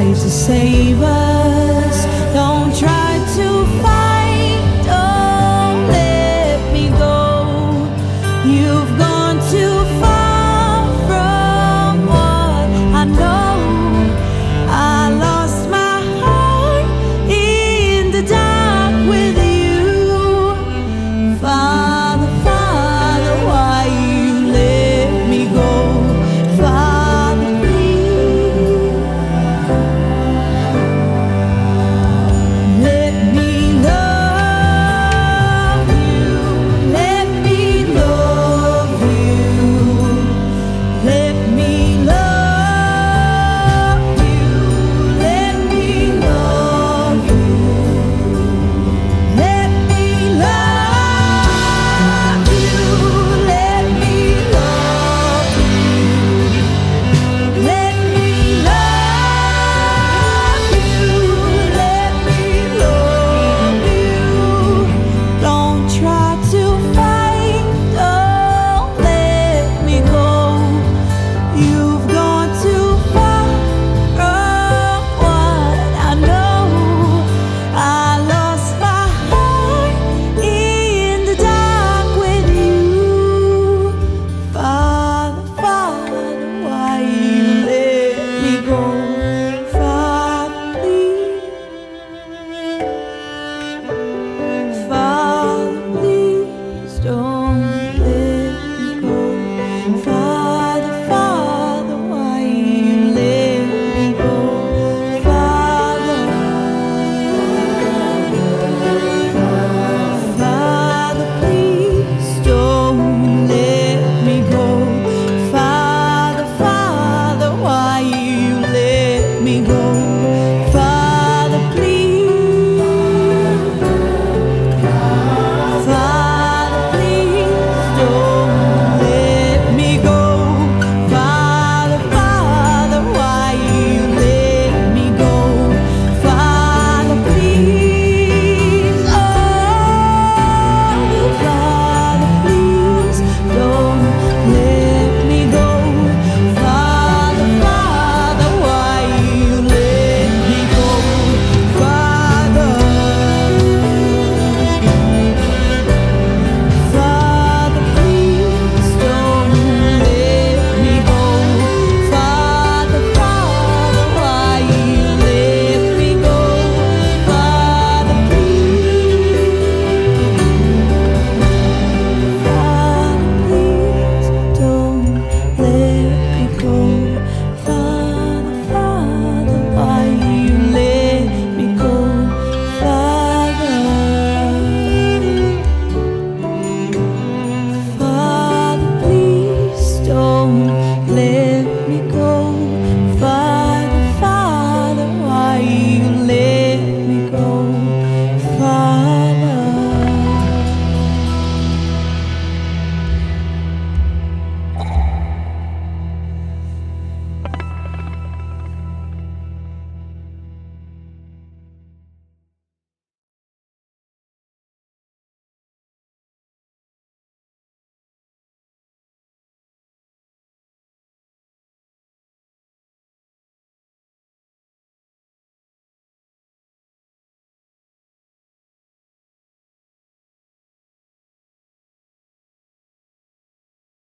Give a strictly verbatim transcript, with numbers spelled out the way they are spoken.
died to save us. Don't try to fight, don't let me go. You've gone too far from what I know. I lost my heart in the dark with you. Father, Father, why you let me go? Father, please, let me love you, let me love you, let me love you, let me love you, let me love you, let me love you, let me love you, let me love you. Don't try to fight, don't let me go. You've gone too far from what I know. I lost my heart in the dark with you. Father, Father, why you let me go? Father, please, Father, please don't let me go. Father, Father, why you let me go? Father, Father, please don't let me go. Father, Father, why you let me go?